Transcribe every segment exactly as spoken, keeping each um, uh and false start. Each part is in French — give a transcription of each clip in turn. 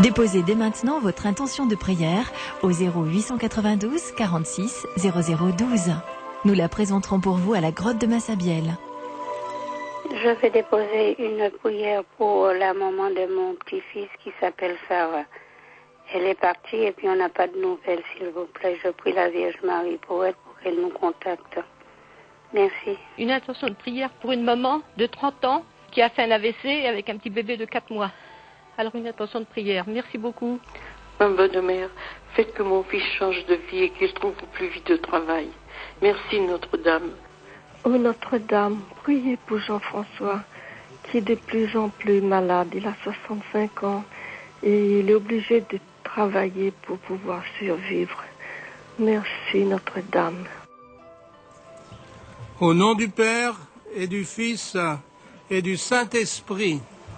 Déposez dès maintenant votre intention de prière au zéro huit cent quatre-vingt-douze quarante-six zéro zéro douze. Nous la présenterons pour vous à la grotte de Massabielle. Je vais déposer une prière pour la maman de mon petit-fils qui s'appelle Sarah. Elle est partie et puis on n'a pas de nouvelles, s'il vous plaît. Je prie la Vierge Marie pour elle, pour qu'elle nous contacte. Merci. Une intention de prière pour une maman de trente ans qui a fait un A V C avec un petit bébé de quatre mois. Alors une intention de prière. Merci beaucoup. Ma bonne mère, faites que mon fils change de vie et qu'il trouve plus vite de travail. Merci Notre-Dame. Oh Notre-Dame, priez pour Jean-François, qui est de plus en plus malade. Il a soixante-cinq ans et il est obligé de travailler pour pouvoir survivre. Merci Notre-Dame. Au nom du Père et du Fils et du Saint-Esprit,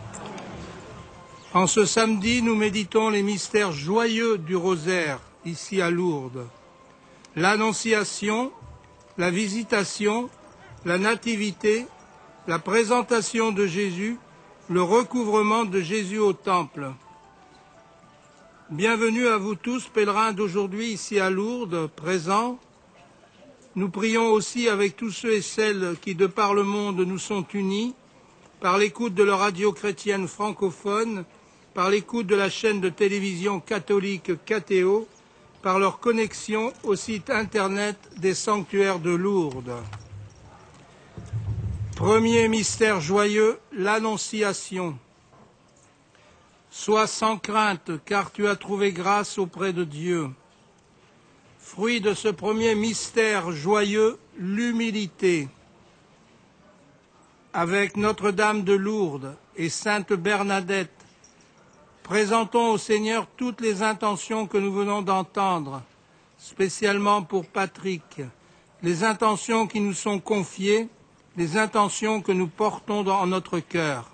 en ce samedi, nous méditons les mystères joyeux du rosaire, ici à Lourdes. L'Annonciation, la Visitation, la Nativité, la présentation de Jésus, le recouvrement de Jésus au Temple. Bienvenue à vous tous, pèlerins d'aujourd'hui ici à Lourdes, présents. Nous prions aussi avec tous ceux et celles qui, de par le monde, nous sont unis, par l'écoute de la radio chrétienne francophone, par l'écoute de la chaîne de télévision catholique Catéo, par leur connexion au site internet des sanctuaires de Lourdes. Premier mystère joyeux, l'Annonciation. Sois sans crainte, car tu as trouvé grâce auprès de Dieu. Fruit de ce premier mystère joyeux, l'humilité. Avec Notre-Dame de Lourdes et Sainte Bernadette, présentons au Seigneur toutes les intentions que nous venons d'entendre, spécialement pour Patrick, les intentions qui nous sont confiées, les intentions que nous portons dans notre cœur.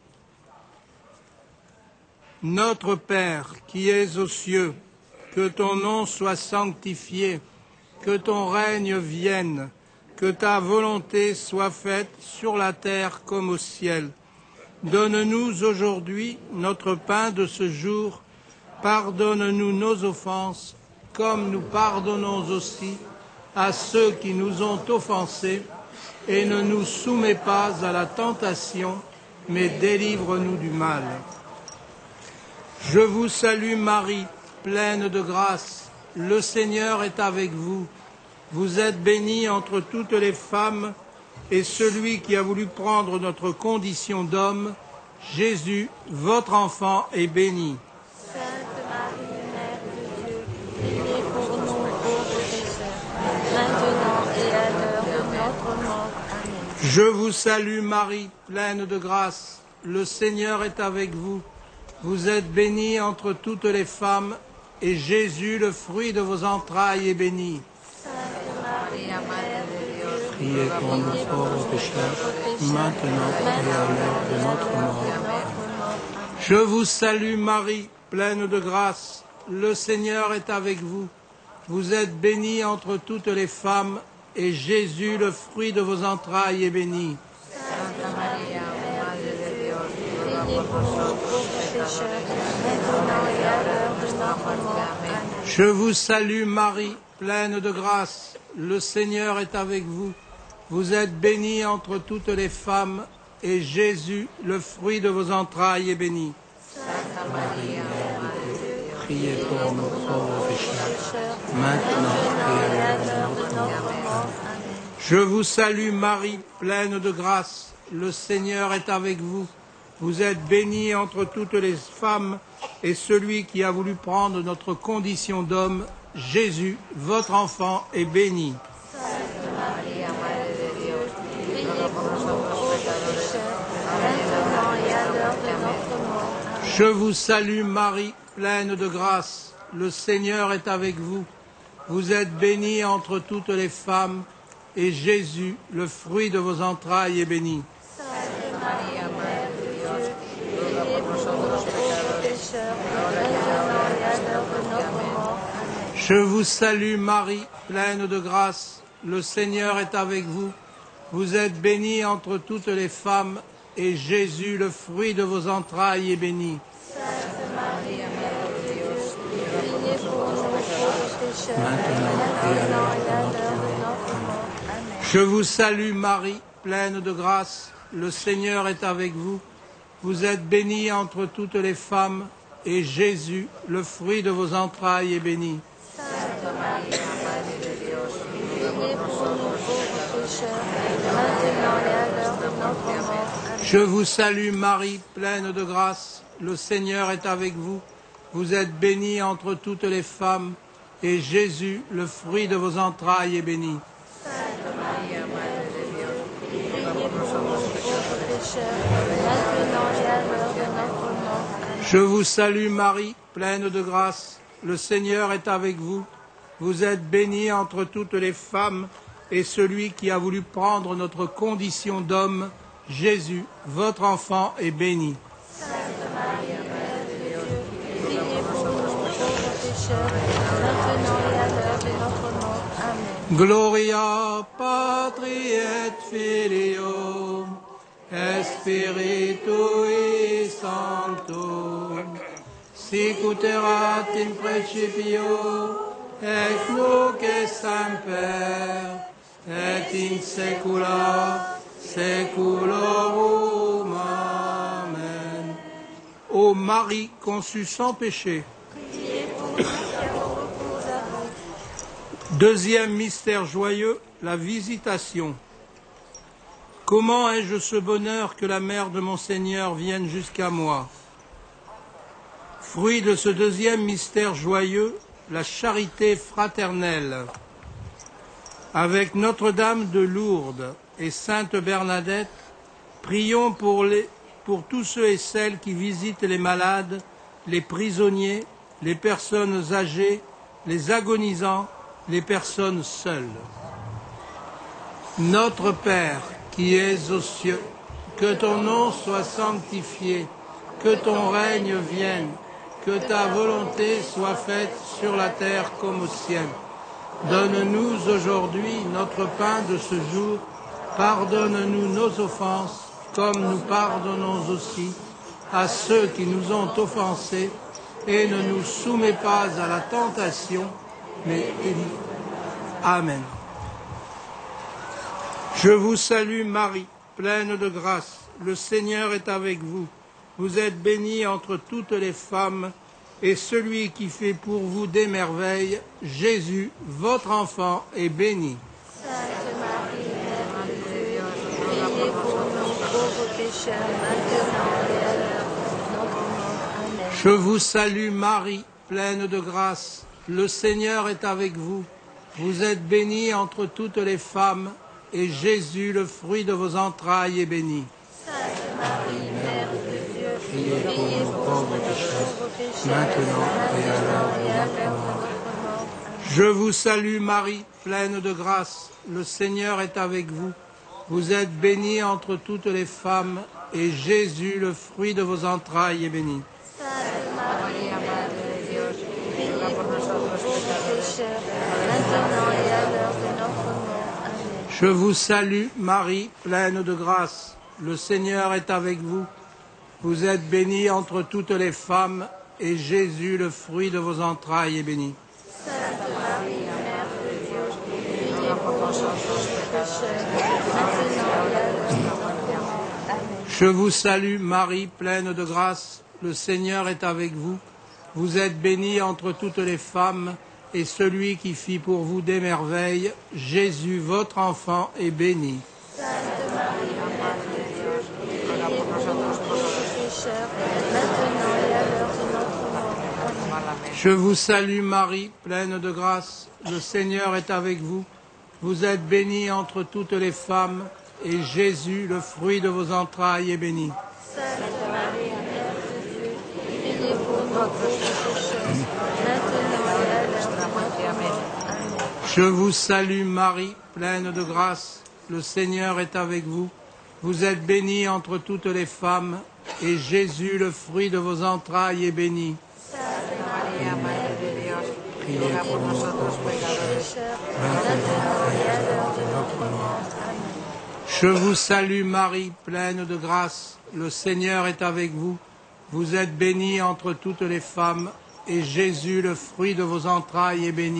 Notre Père, qui es aux cieux, que ton nom soit sanctifié, que ton règne vienne, que ta volonté soit faite sur la terre comme au ciel. Donne-nous aujourd'hui notre pain de ce jour. Pardonne-nous nos offenses, comme nous pardonnons aussi à ceux qui nous ont offensés. Et ne nous soumets pas à la tentation, mais délivre-nous du mal. Je vous salue Marie, pleine de grâce. Le Seigneur est avec vous. Vous êtes bénie entre toutes les femmes, et celui qui a voulu prendre notre condition d'homme, Jésus, votre enfant, est béni. Sainte Marie, Mère de Dieu, priez pour nous pauvres pécheurs, maintenant et à l'heure de notre mort. Amen. Je vous salue Marie, pleine de grâce. Le Seigneur est avec vous. Vous êtes bénie entre toutes les femmes, et Jésus, le fruit de vos entrailles, est béni. Sainte Marie, Mère de Dieu, Priez pour nous pauvres pécheurs, maintenant et à l'heure de notre mort. Je vous salue Marie, pleine de grâce. Le Seigneur est avec vous. Vous êtes bénie entre toutes les femmes, et Jésus, le fruit de vos entrailles, est béni. Sainte Marie, Mère de Dieu, priez pour nous pauvres pécheurs, maintenant et à l'heure de notre mort. Amen. Je vous salue Marie, pleine de grâce. Le Seigneur est avec vous. Vous êtes bénie entre toutes les femmes, et Jésus, le fruit de vos entrailles, est béni. Sainte Marie, Mère de Dieu, Priez pour nos pauvres pécheurs, maintenant et à l'heure de notre mort. Je vous salue Marie, pleine de grâce. Le Seigneur est avec vous. Vous êtes bénie entre toutes les femmes, et celui qui a voulu prendre notre condition d'homme, Jésus, votre enfant, est béni. Sainte Marie, Mère de Dieu, priez pour nous pauvres pécheurs, maintenant et à l'heure de notre mort. Amen. Je vous salue Marie, pleine de grâce. Le Seigneur est avec vous. Vous êtes bénie entre toutes les femmes, et Jésus, le fruit de vos entrailles, est béni. Sainte Marie, Mère de Dieu, priez pour nous pauvres pécheurs, maintenant et à l'heure de notre mort. Amen. Je vous salue Marie, pleine de grâce. Le Seigneur est avec vous. Vous êtes bénie entre toutes les femmes, et Jésus, le fruit de vos entrailles, est béni. Sainte Marie, Mère pécheurs, maintenant et à l'heure de notre mort. Amen. Je vous salue Marie, pleine de grâce, le Seigneur est avec vous. Vous êtes bénie entre toutes les femmes, et Jésus, le fruit de vos entrailles, est béni. Sainte Marie, Mère de Dieu, priez pour nous pauvres pécheurs, maintenant et à l'heure de notre mort. Amen. Je vous salue Marie, pleine de grâce, le Seigneur est avec vous. Vous êtes bénie entre toutes les femmes, et Jésus, le fruit de vos entrailles, est béni. Sainte Marie, Mère de Dieu, priez pour nous pauvres pécheurs, maintenant et à l'heure de notre mort. Amen. Je vous salue Marie, pleine de grâce, le Seigneur est avec vous. Vous êtes bénie entre toutes les femmes, et celui qui a voulu prendre notre condition d'homme, Jésus, votre enfant, est béni. Sainte Marie, Mère de Dieu, priez pour nous pauvres pécheurs, maintenant et à l'heure de notre mort. Amen. Gloria Patri et Filio, et Spiritui Sancto, sic ut erat in principio, et nunc et semper, et in saecula saeculorum. Amen. Ô Marie conçue sans péché. Priez pour nous qui avons recours à vous. Deuxième mystère joyeux, la visitation. Comment ai-je ce bonheur que la mère de mon Seigneur vienne jusqu'à moi? Fruit de ce deuxième mystère joyeux, la charité fraternelle. Avec Notre-Dame de Lourdes et Sainte Bernadette, prions pour, les, pour tous ceux et celles qui visitent les malades, les prisonniers, les personnes âgées, les agonisants, les personnes seules. Notre Père, qui es aux cieux, que ton nom soit sanctifié, que ton règne vienne, que ta volonté soit faite sur la terre comme au ciel. Donne-nous aujourd'hui notre pain de ce jour. Pardonne-nous nos offenses, comme nous pardonnons aussi à ceux qui nous ont offensés, et ne nous soumets pas à la tentation, mais délivre. Amen. Je vous salue Marie, pleine de grâce, le Seigneur est avec vous. Vous êtes bénie entre toutes les femmes, et celui qui fait pour vous des merveilles, Jésus, votre enfant, est béni. Sainte Marie, Mère de Dieu, priez pour nous pauvres pécheurs, maintenant et à l'heure de notre mort. Amen. Je vous salue Marie, pleine de grâce, le Seigneur est avec vous. Vous êtes bénie entre toutes les femmes, et Jésus, le fruit de vos entrailles, est béni. Sainte Marie, Mère de Dieu, priez pour nous pauvres pécheurs, maintenant et à l'heure de notre mort. Amen. Je vous salue Marie, pleine de grâce, le Seigneur est avec vous. Vous êtes bénie entre toutes les femmes, et Jésus, le fruit de vos entrailles, est béni. Sainte Marie, Mère de Dieu, priez pour nous pauvres pécheurs, maintenant et à l'heure de notre mort. Amen. Je vous salue Marie, pleine de grâce, le Seigneur est avec vous. Vous êtes bénie entre toutes les femmes, et Jésus, le fruit de vos entrailles, est béni. Sainte Marie, Mère de Dieu, priez pour nous pauvres pécheurs, maintenant et à l'heure de notre mort. Amen. Je vous salue Marie, pleine de grâce, le Seigneur est avec vous. Vous êtes bénie entre toutes les femmes, et celui qui fit pour vous des merveilles, Jésus, votre enfant, est béni. Sainte Marie, Mère de Dieu, priez pour nous pauvres pécheurs, maintenant et à l'heure de notre mort. Amen. Je vous salue Marie, pleine de grâce, le Seigneur est avec vous. Vous êtes bénie entre toutes les femmes, et Jésus, le fruit de vos entrailles, est béni. Sainte Marie, Mère de Dieu, priez pour nous pauvres pécheurs, maintenant et à l'heure de notre mort. Amen. Je vous salue Marie, pleine de grâce, le Seigneur est avec vous. Vous êtes bénie entre toutes les femmes, et Jésus, le fruit de vos entrailles, est béni. Sainte Marie, Mère de Dieu, priez pour nous pauvres pécheurs, maintenant et à l'heure de notre mort. Amen. Je vous salue Marie, pleine de grâce, le Seigneur est avec vous. Vous êtes bénie entre toutes les femmes, et Jésus, le fruit de vos entrailles, est béni.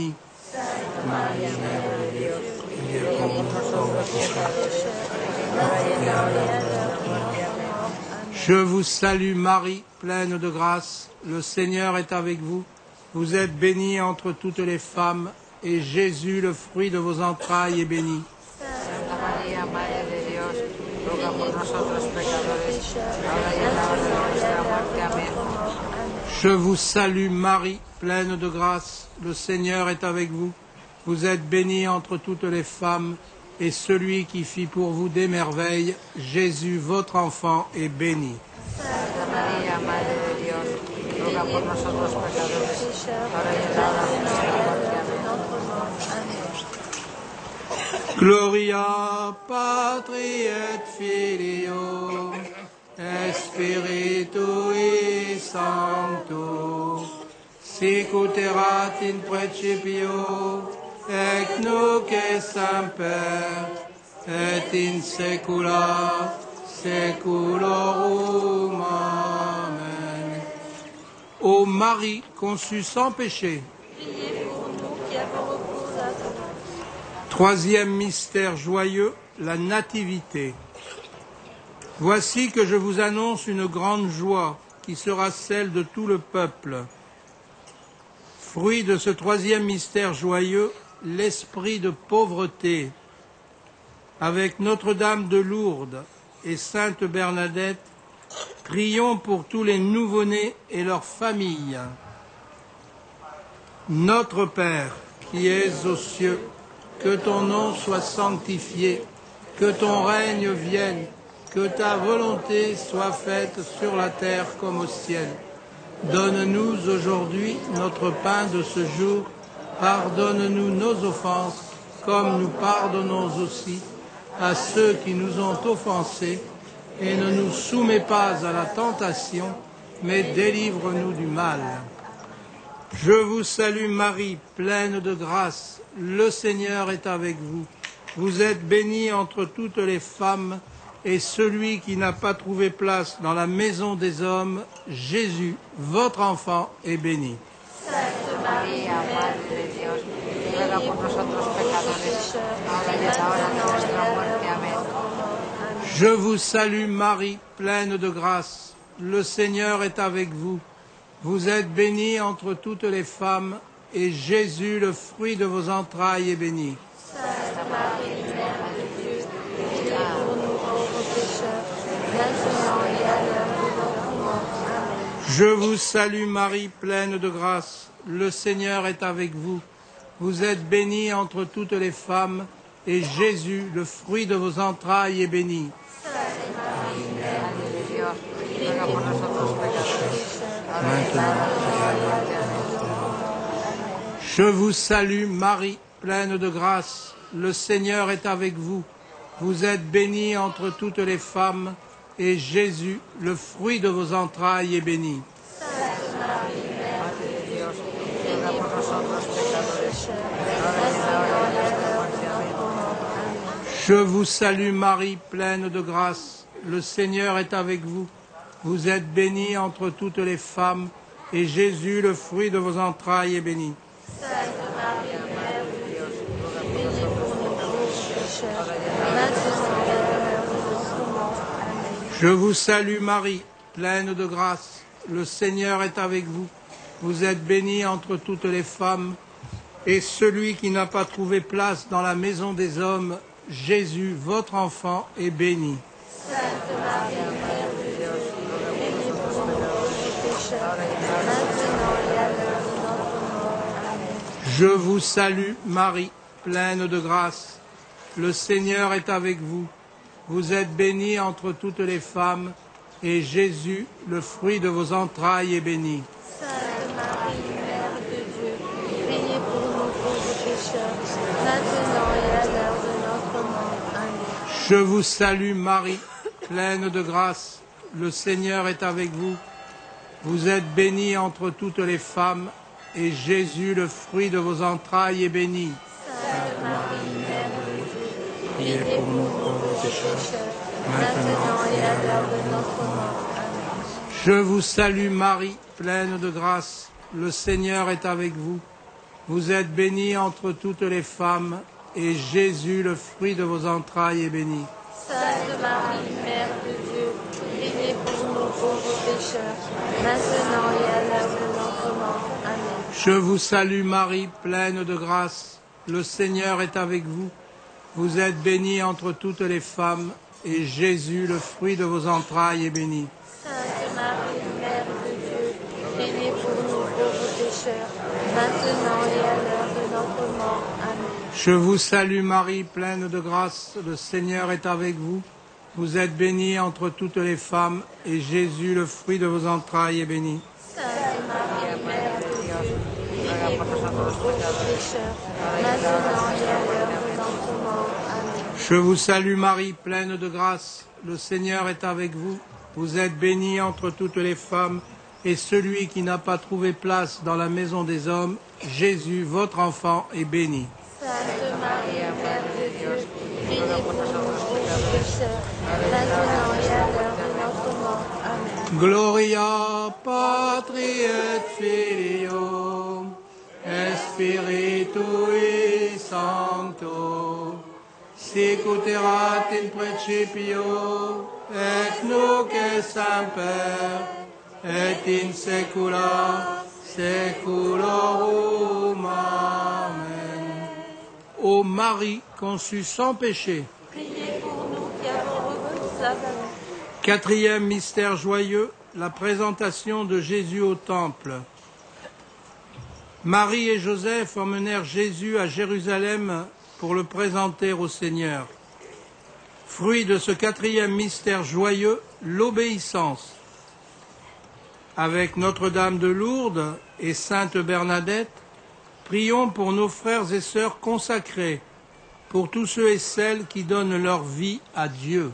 Marie, Mère de Dieu, priez pour nous pauvres pécheurs, maintenant et à l'heure de notre mort. Je vous salue Marie, pleine de grâce, le Seigneur est avec vous. Vous êtes bénie entre toutes les femmes, et Jésus, le fruit de vos entrailles, est béni. Santa María, Madre de Dios, ruega por nosotros pecadores, ahora y en la hora de nuestra muerte. Amén. Je vous salue Marie, pleine de grâce, le Seigneur est avec vous. Vous êtes bénie entre toutes les femmes, et celui qui fit pour vous des merveilles, Jésus, votre enfant, est béni. Santa María, Madre de Dios, ruega por nosotros pecadores, ahora y en la hora de nuestra muerte. Amén. Gloria Patri et Filio et Spiritui Sancto, sic ut erat in principio, et nunc et semper, et in saecula saeculorum. Amen. Ô Marie conçue sans péché. Priez pour nous qui avons recours à vous. Troisième mystère joyeux, la Nativité. Voici que je vous annonce une grande joie qui sera celle de tout le peuple. Fruit de ce troisième mystère joyeux, l'esprit de pauvreté. Avec Notre-Dame de Lourdes et Sainte Bernadette, prions pour tous les nouveau-nés et leurs familles. Notre Père, qui es aux cieux, que ton nom soit sanctifié, que ton règne vienne, que ta volonté soit faite sur la terre comme au ciel. Donne-nous aujourd'hui notre pain de ce jour. Pardonne-nous nos offenses, comme nous pardonnons aussi à ceux qui nous ont offensés, et ne nous soumets pas à la tentation, mais délivre-nous du mal. Je vous salue Marie, pleine de grâce, le Seigneur est avec vous. Vous êtes bénie entre toutes les femmes, et celui qui n'a pas trouvé place dans la maison des hommes, Jésus, votre enfant, est béni. Sainte María, Madre de Dios, ruega por nosotros pecadores, ahora y en la hora de nuestra muerte. Amén. Je vous salue Marie, pleine de grâce, le Seigneur est avec vous. Vous êtes bénie entre toutes les femmes, et Jésus, le fruit de vos entrailles, est béni. Sainte Marie, Mère de Dieu, priez pour nous pauvres pécheurs, maintenant et à l'heure de notre mort. Amen. Je vous salue Marie, pleine de grâce, le Seigneur est avec vous. Vous êtes bénie entre toutes les femmes, et Jésus, le fruit de vos entrailles, est béni. Sainte Marie, Mère de Dieu, priez Ruega por nosotros pecadores, ahora y en la hora de nuestra muerte. Amén. Je vous salue Marie, pleine de grâce, le Seigneur est avec vous. Vous êtes bénie entre toutes les femmes, et Jésus, le fruit de vos entrailles, est béni. Sainte Marie, Mère de Dieu, Ruega por nosotros pecadores, ahora y en la hora de nuestra muerte. Amén. Je vous salue Marie, pleine de grâce, le Seigneur est avec vous. Vous êtes bénie entre toutes les femmes, et Jésus, le fruit de vos entrailles, est béni. Sainte Marie, Mère de Dieu, priez pour nous pauvres pécheurs, maintenant et à l'heure de notre mort. Amen. Je vous salue Marie, pleine de grâce, le Seigneur est avec vous. Vous êtes bénie entre toutes les femmes, et celui qui n'a pas trouvé place dans la maison des hommes, Jésus, votre enfant, est béni. Sainte Marie, Mère de Dieu, priez pour nous pauvres pécheurs, maintenant et à l'heure de notre mort. Amen. Je vous salue Marie, pleine de grâce, le Seigneur est avec vous. Vous êtes bénie entre toutes les femmes, et Jésus, le fruit de vos entrailles, est béni. Sainte Marie, Mère de Dieu, priez pour nous pauvres pécheurs, maintenant et à l'heure de notre mort. Amen. Je vous salue Marie, pleine de grâce, le Seigneur est avec vous. Vous êtes bénie entre toutes les femmes, et Jésus, le fruit de vos entrailles, est béni. Sainte Marie, Mère de Dieu, Priez pour nous pauvres pécheurs, maintenant et à l'heure de notre mort. Amen. Je vous salue Marie, pleine de grâce, le Seigneur est avec vous. Vous êtes bénie entre toutes les femmes, et Jésus, le fruit de vos entrailles, est béni. Sainte Marie, Mère de Dieu, priez pour nous pauvres pécheurs, maintenant et à l'heure de notre mort. Amen. Je vous salue Marie, pleine de grâce. Le Seigneur est avec vous. Vous êtes bénie entre toutes les femmes, et Jésus, le fruit de vos entrailles, est béni. Sainte Marie, Mère de Dieu, priez pour nous pauvres pécheurs, maintenant et à l'heure de notre mort. Amen. Je vous salue Marie, pleine de grâce. Le Seigneur est avec vous. Vous êtes bénie entre toutes les femmes, et Jésus, le fruit de vos entrailles, est béni. Sainte Marie, Mère de Dieu, priez pour nous pauvres pécheurs, maintenant et à l'heure de notre mort. Amen. Je vous salue Marie, pleine de grâce. Le Seigneur est avec vous. Vous êtes bénie entre toutes les femmes, et celui qui n'a pas trouvé place dans la maison des hommes, Jésus, votre enfant, est béni. Sainte Marie, Mère de Dieu, priez pour nous pauvres pécheurs, maintenant et à l'heure de notre mort. Amen. Gloria Patri et Filio, et Spiritui Sancto, sic ut erat in principio, et nunc et semper, et in saecula saeculorum. Amen. Ô Marie conçue sans péché. Priez pour nous qui avons reçu sa venue. Quatrième mystère joyeux, la présentation de Jésus au temple. Marie et Joseph emmenèrent Jésus à Jérusalem pour le présenter au Seigneur. Fruit de ce quatrième mystère joyeux, l'obéissance. Avec Notre-Dame de Lourdes et Sainte Bernadette, prions pour nos frères et sœurs consacrés, pour tous ceux et celles qui donnent leur vie à Dieu.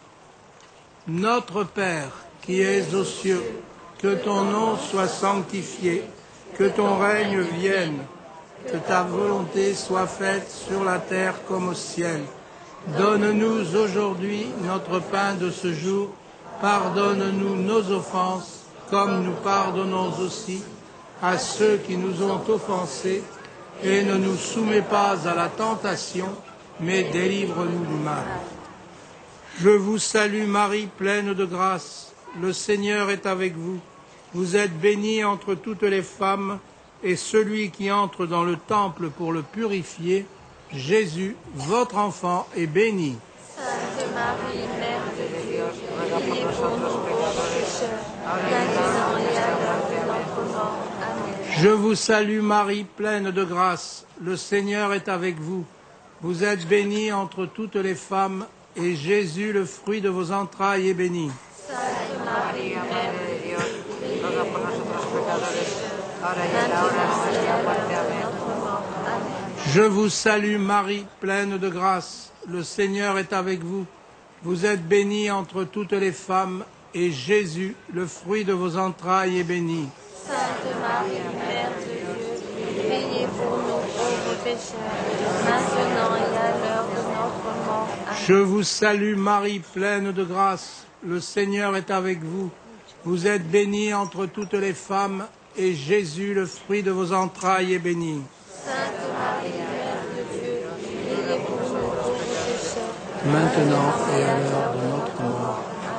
Notre Père, qui es aux cieux, que ton nom soit sanctifié, que ton règne vienne, que ta volonté soit faite sur la terre comme au ciel. Donne-nous aujourd'hui notre pain de ce jour. Pardonne-nous nos offenses, comme nous pardonnons aussi à ceux qui nous ont offensés, et ne nous soumets pas à la tentation, mais délivre-nous du mal. Je vous salue Marie, pleine de grâce. Le Seigneur est avec vous. Vous êtes bénie entre toutes les femmes, et celui qui entre dans le temple pour le purifier, Jésus, votre enfant, est béni. Sainte Marie, Mère de Dieu, priez pour nous pauvres pécheurs, maintenant et à l'heure de notre mort. Amen. Je vous salue Marie, pleine de grâce. Le Seigneur est avec vous. Vous êtes bénie entre toutes les femmes, et Jésus, le fruit de vos entrailles, est béni. Sainte Marie, Mère de Dieu, priez pour nous pauvres pécheurs, maintenant et à l'heure de notre mort. Amen. Je vous salue Marie, pleine de grâce. Le Seigneur est avec vous. Vous êtes bénie entre toutes les femmes, et Jésus, le fruit de vos entrailles, est béni. Sainte Marie, Mère de Dieu, priez pour nous pauvres pécheurs, maintenant et à l'heure de notre mort. Amen. Je vous salue Marie, pleine de grâce. Le Seigneur est avec vous. Vous êtes bénie entre toutes les femmes, et Jésus, le fruit de vos entrailles, est béni. Sainte Marie, Mère de Dieu, priez pour nous pauvres pécheurs, Maintenant et à l'heure de notre mort.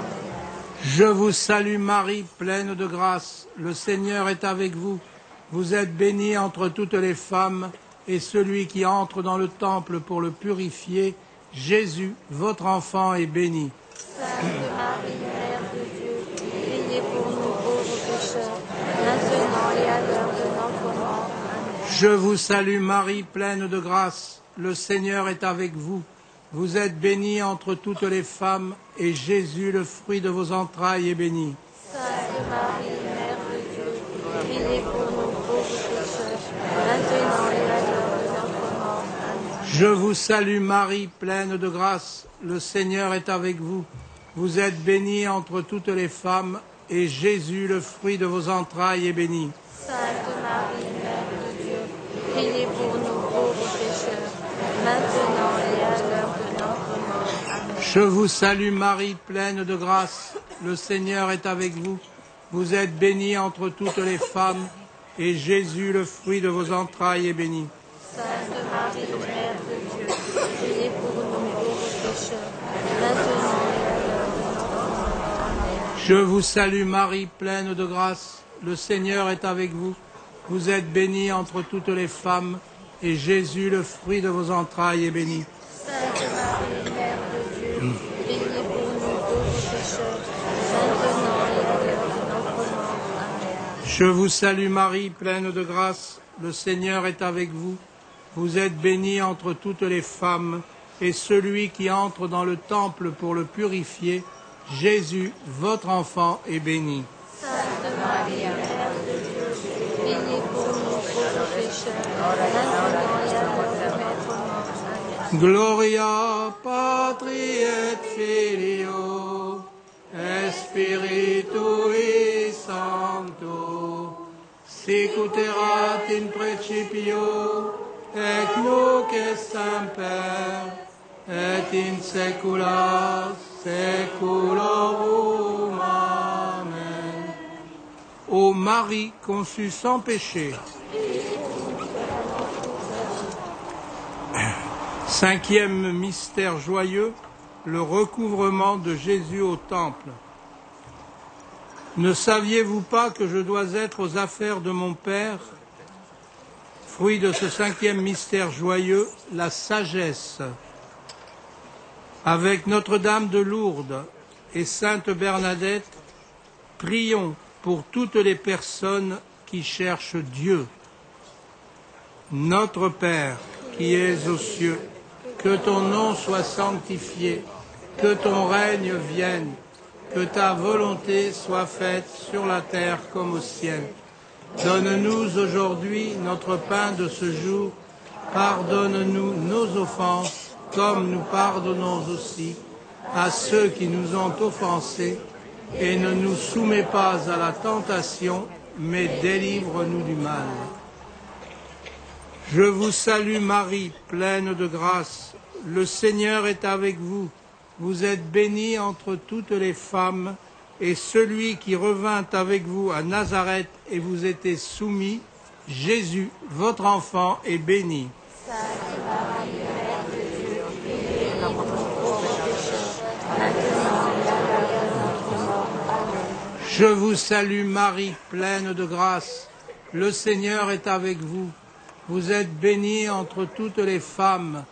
Je vous salue Marie, pleine de grâce. Le Seigneur est avec vous. Vous êtes bénie entre toutes les femmes, et celui qui entre dans le temple pour le purifier, Jésus, votre enfant, est béni. Sainte Marie, Mère de Dieu, priez pour nous pauvres pécheurs, maintenant et à l'heure de notre mort. Amen. Je vous salue Marie, pleine de grâce. Le Seigneur est avec vous. Vous êtes bénie entre toutes les femmes, et Jésus, le fruit de vos entrailles, est béni. Sainte Marie, Mère de Dieu, priez pour nous pauvres pécheurs, maintenant et à l'heure de notre mort. Amen. Je vous salue Marie, pleine de grâce. Le Seigneur est avec vous. Vous êtes bénie entre toutes les femmes, et Jésus, le fruit de vos entrailles, est béni. Sainte Marie, Mère de Dieu, priez pour nous pauvres pécheurs, maintenant et à l'heure de notre mort. Amen. Je vous salue Marie, pleine de grâce. Le Seigneur est avec vous. Vous êtes bénie entre toutes les femmes, et Jésus, le fruit de vos entrailles, est béni. Sainte Marie, Mère de Dieu, priez pour nous pauvres pécheurs, maintenant et à l'heure de notre mort. Amen. Je vous salue Marie, pleine de grâce, le Seigneur est avec vous. Vous êtes bénie entre toutes les femmes, et Jésus, le fruit de vos entrailles, est béni. Sainte Marie, Mère de Dieu, priez pour nous pauvres pécheurs, maintenant et à l'heure de notre mort. Amen. Je vous salue Marie, pleine de grâce, le Seigneur est avec vous. Vous êtes bénie entre toutes les femmes, et celui qui entre dans le temple pour le purifier, Jésus, votre enfant, est béni. Sainte Marie, Mère de Dieu, priez pour nous pauvres pécheurs, maintenant et à l'heure de notre mort. Amen. Gloria Patri et Filio, et Spiritui Sancto, sic ut erat in principio, et nunc et semper, et in saecula saeculorum. Amen. Ô Marie conçue sans péché. Cinquième mystère joyeux, le recouvrement de Jésus au temple. Ne saviez-vous pas que je dois être aux affaires de mon Père? Fruit de ce cinquième mystère joyeux, la sagesse. Avec Notre-Dame de Lourdes et Sainte Bernadette, prions pour toutes les personnes qui cherchent Dieu. Notre Père, qui es aux cieux, que ton nom soit sanctifié, que ton règne vienne, que ta volonté soit faite sur la terre comme au ciel. Donne-nous aujourd'hui notre pain de ce jour. Pardonne-nous nos offenses, comme nous pardonnons aussi à ceux qui nous ont offensés. Et ne nous soumets pas à la tentation, mais délivre-nous du mal. Je vous salue Marie, pleine de grâce. Le Seigneur est avec vous. Vous êtes bénie entre toutes les femmes, et celui qui revint avec vous à Nazareth et vous était soumis, Jésus, votre enfant, est béni. Sainte Marie, Mère de Dieu, priez pour nous pauvres pécheurs, maintenant et à l'heure de notre mort. Amen. Je vous salue Marie, pleine de grâce. Le Seigneur est avec vous. Vous êtes bénie entre toutes les femmes,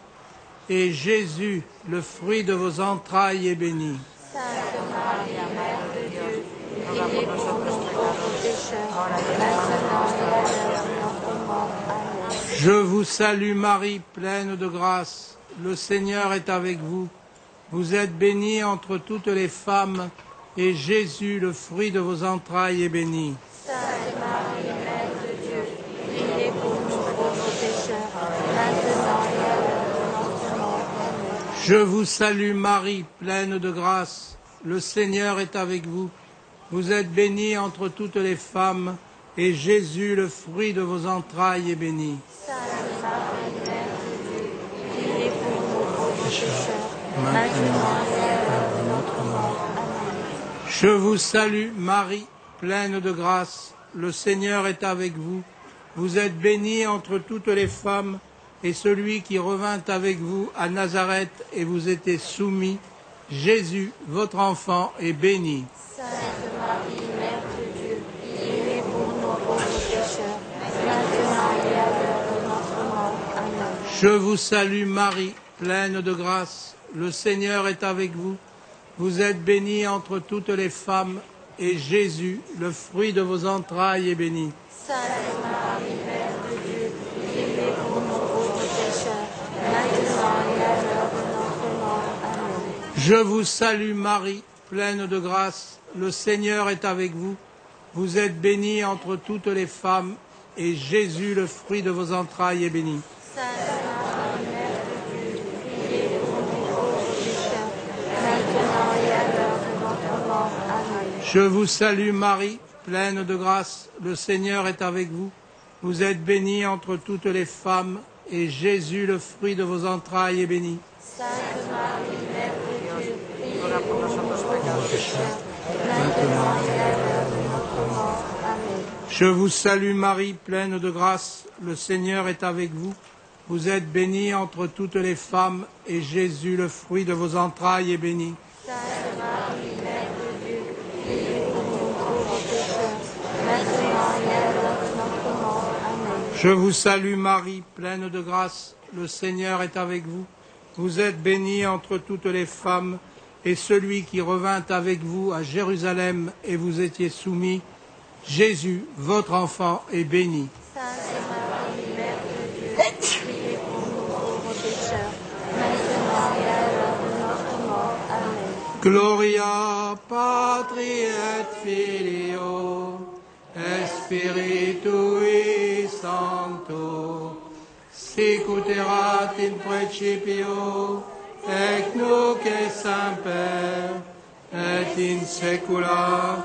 et Jésus, le fruit de vos entrailles, est béni. Sainte Marie, Mère de Dieu, priez pour nous pauvres pécheurs, maintenant et à l'heure de notre mort. Amen. Je vous salue Marie, pleine de grâce. Le Seigneur est avec vous. Vous êtes bénie entre toutes les femmes, et Jésus, le fruit de vos entrailles, est béni. Sainte Marie, Mère de Dieu, priez pour nous pauvres pécheurs, maintenant et à l'heure de notre mort. Amen. Je vous salue Marie, pleine de grâce. Le Seigneur est avec vous. Vous êtes bénie entre toutes les femmes, et Jésus, le fruit de vos entrailles, est béni. Sainte Marie, Mère de Dieu, priez pour nous pauvres pécheurs, maintenant et à l'heure de notre mort. Amen. Je vous salue Marie, pleine de grâce. Le Seigneur est avec vous. Vous êtes bénie entre toutes les femmes, et celui qui revint avec vous à Nazareth et vous était soumis, Jésus, votre enfant, est béni. Sainte Marie, Mère de Dieu, priez pour nous pauvres pécheurs, maintenant et à l'heure de notre mort. Amen. Je vous salue Marie, pleine de grâce. Le Seigneur est avec vous. Vous êtes bénie entre toutes les femmes, et Jésus, le fruit de vos entrailles, est béni. Sainte Marie, Mère de Dieu, priez pour nous pauvres pécheurs, maintenant et à l'heure de notre mort. Amen. Je vous salue Marie, pleine de grâce. Le Seigneur est avec vous. Vous êtes bénie entre toutes les femmes, et Jésus, le fruit de vos entrailles, est béni. Sainte Marie, Mère de Dieu, priez pour nous pauvres pécheurs, maintenant et à l'heure de notre mort. Amen. Je vous salue Marie, pleine de grâce. Le Seigneur est avec vous. Vous êtes bénie entre toutes les femmes, et Jésus, le fruit de vos entrailles, est béni. Sainte Marie, Mère de Dieu, priez pour nous pauvres pécheurs, maintenant et à l'heure de notre mort. Amen. Je vous salue Marie, pleine de grâce, le Seigneur est avec vous. Vous êtes bénie entre toutes les femmes, et Jésus, le fruit de vos entrailles, est béni. Sainte Marie, Mère de Dieu, priez pour nous pauvres pécheurs, maintenant et à l'heure de notre mort. Amen. Je vous salue Marie, pleine de grâce, le Seigneur est avec vous. Vous êtes bénie entre toutes les femmes, et celui qui revint avec vous à Jérusalem et vous étiez soumis, Jésus, votre enfant, est béni. Sainte Marie, Mère de Dieu, priez pour nous pauvres pécheurs, maintenant et à l'heure de notre mort. Amen. Gloria Patri et Filio, et Spiritui Sancto, sicut erat in principio, et nunc et semper, et in saecula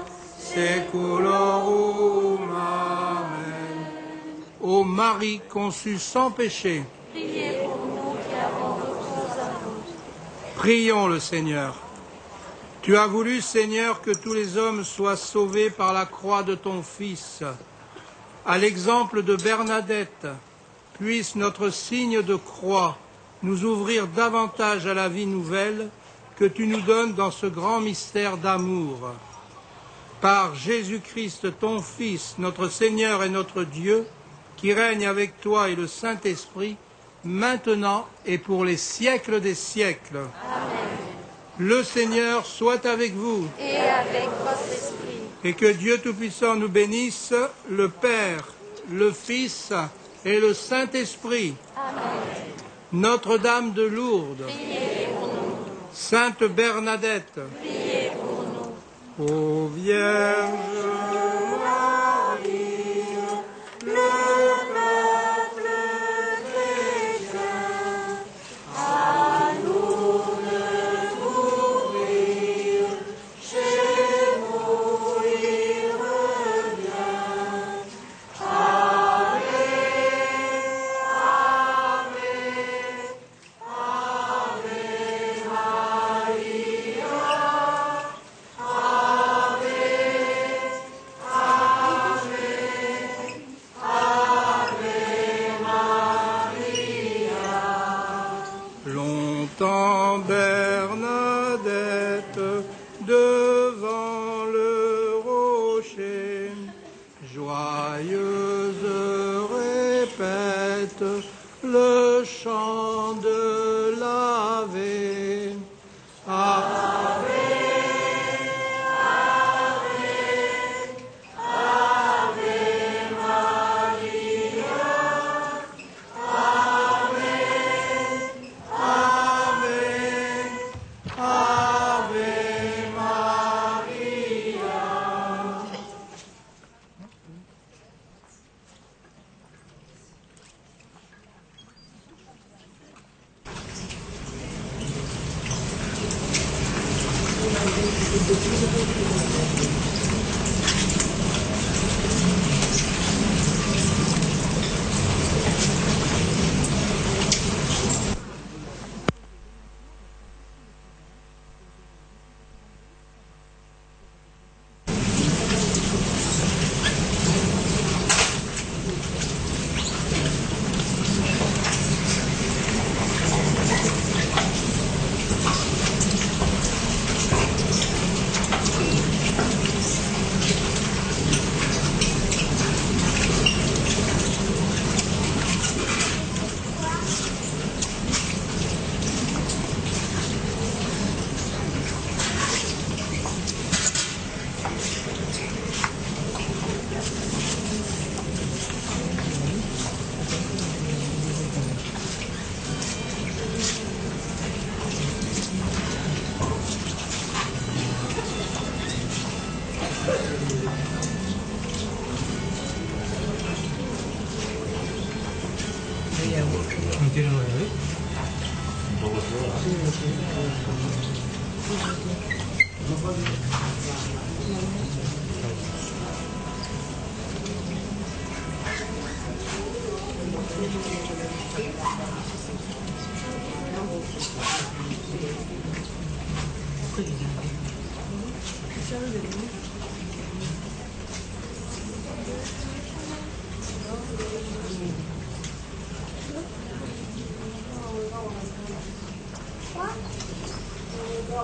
saeculorum. Amen. Ô Marie conçue sans péché, Priez pour nous qui avons recours à vous. prions le Seigneur. Tu as voulu, Seigneur, que tous les hommes soient sauvés par la croix de ton Fils. À l'exemple de Bernadette, puisse notre signe de croix nous ouvrir davantage à la vie nouvelle que tu nous donnes dans ce grand mystère d'amour. Par Jésus-Christ, ton Fils, notre Seigneur et notre Dieu, qui règne avec toi et le Saint-Esprit, maintenant et pour les siècles des siècles. Amen. Le Seigneur soit avec vous. Et avec votre esprit. Et que Dieu Tout-Puissant nous bénisse, le Père, le Fils et le Saint-Esprit. Amen. Notre-Dame de Lourdes, Priez pour nous. Sainte Bernadette, Priez pour nous. ô Vierge Marie, le peuple chrétien, à nous de t'ouvrir, chez nous il revient. Ave, longtemps Bernadette devant le rocher, joyeuse répète le chant de l'Ave. Ave, Ave Maria.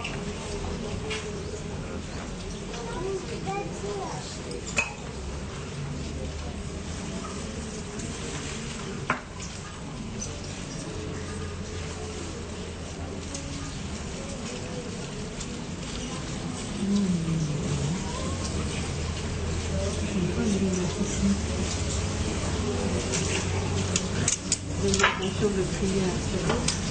De l'intention de prière.